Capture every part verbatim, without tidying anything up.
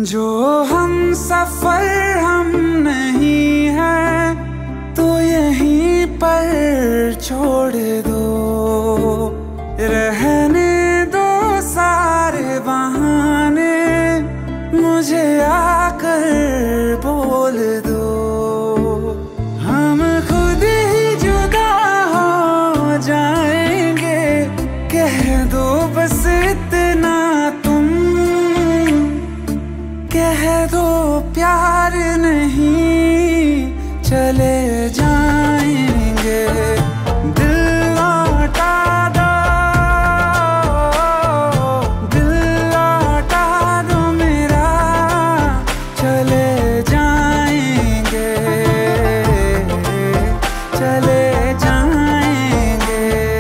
जो हम सफर हम नहीं है तो यहीं पर छोड़ दो, रहने दो सारे बहाने, मुझे आकर बोल दो। हम खुद ही जुदा हो जाएंगे, कह दो बस इतना तुम, कह दो प्यार नहीं चले जाएंगे। दिल लौटा दो, दिल लौटा दो मेरा, चले जाएंगे, चले जाएंगे।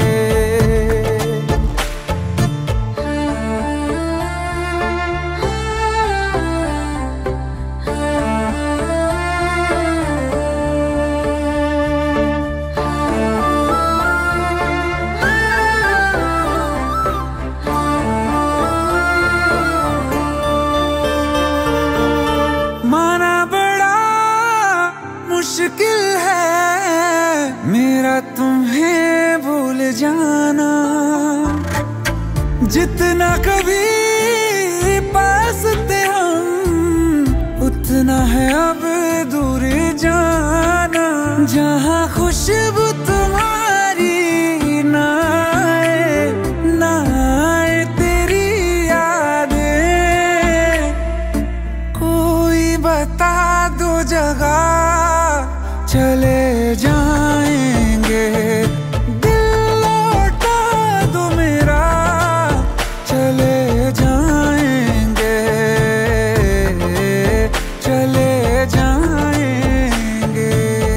माना बड़ा मुश्किल है मेरा तुम्हें भूल जाना, जितना कभी पास थे हम उतना है अब दूर जाना। जहाँ खुशबू तुम्हारी ना आए, ना आए तेरी यादें, कोई बता दो जगह चले जाएंगे। दिल लौटा दो मेरा, चले जाएंगे, चले जाएंगे।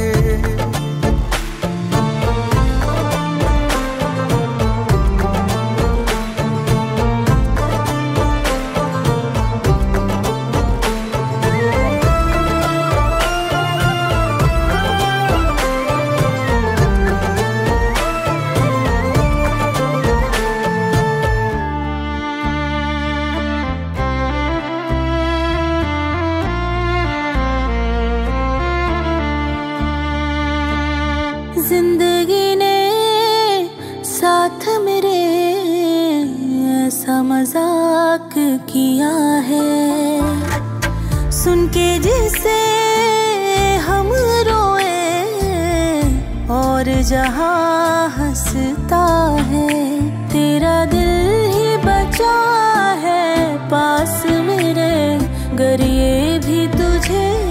जिंदगी ने साथ मेरे ऐसा मजाक किया है, सुन के जिसे हम रोए और जहाँ हंसता है। तेरा दिल ही बचा है पास मेरे, गर ये भी तुझे